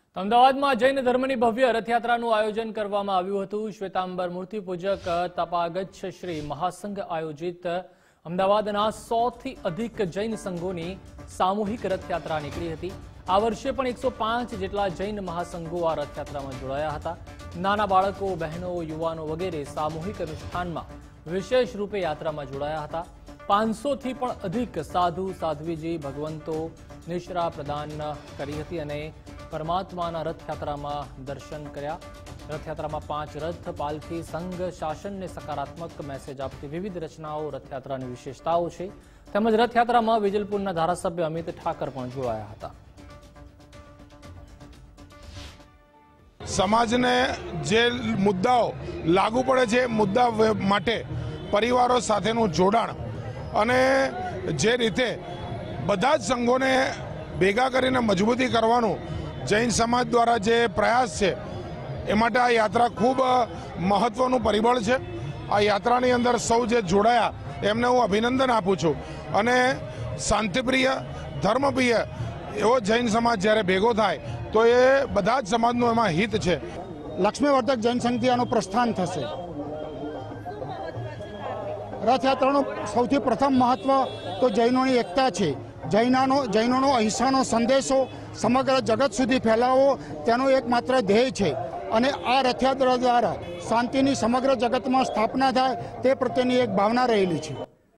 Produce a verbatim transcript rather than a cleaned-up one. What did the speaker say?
અમદાવાદમાં જૈન ધર્મની ભવ્ય રથયાત્રાનું આયોજન કરવામાં આવ્યું હતું। શ્વેતાંબર મૂર્તિ પૂજક તપાગચ્છ શ્રી મહાસંઘ આયોજિત અમદાવાદના સૌથી અધિક જૈન સંઘોની સામૂહિક રથયાત્રા નીકળી હતી। આ વર્ષે પણ એકસો પાંચ જેટલા જૈન મહાસંઘો આ રથયાત્રામાં જોડાયા હતા। નાના બાળકો, બહેનો, યુવાનો વગેરે સામૂહિક અનુષ્ઠાનમાં વિશેષ રૂપે યાત્રામાં જોડાયા હતા। પાંચસો થી પણ અધિક સાધુ સાધ્વીજી ભગવંતો નિશ્રા પ્રદાન કરી હતી અને પરમાત્માના રથયાત્રામાં દર્શન કર્યા। રથયાત્રામાં પાંચ રથ, પાલખી, સંઘ શાસનને સકારાત્મક મેસેજ આપતી વિવિધ રચનાઓ રથયાત્રાની વિશેષતાઓ છે। તેમજ રથયાત્રામાં વિજલપુરના ધારાસભ્ય અમિત ઠાકર પણ જોડાયા હતા। સમાજને જે મુદ્દાઓ લાગુ પડે છે મુદ્દા માટે પરિવારો સાથેનું જોડાણ અને જે રીતે બધા જ સંઘોને ભેગા કરીને મજબૂતી કરવાનું જૈન સમાજ દ્વારા જે પ્રયાસ છે એ માટે આ યાત્રા ખૂબ મહત્વનું પરિબળ છે। આ યાત્રાની અંદર સૌ જે જોડાયા એમને હું અભિનંદન આપું છું અને શાંતિપ્રિય, ધર્મપ્રિય એવો જૈન સમાજ જ્યારે ભેગો થાય તો એ બધા જ સમાજનું એમાં હિત છે। લક્ષ્મીવર્ધક જૈન સંઘથી આનું પ્રસ્થાન થશે। રથયાત્રાનું સૌથી પ્રથમ મહત્વ તો જૈનોની એકતા છે। જૈનાનો જૈનોનો અહિંસાનો સંદેશો સમગ્ર જગત સુધી ફેલાવવો તેનો એકમાત્ર ધ્યેય છે અને આ રથયાત્રા દ્વારા શાંતિની સમગ્ર જગતમાં સ્થાપના થાય તે પ્રત્યેની એક ભાવના રહેલી છે।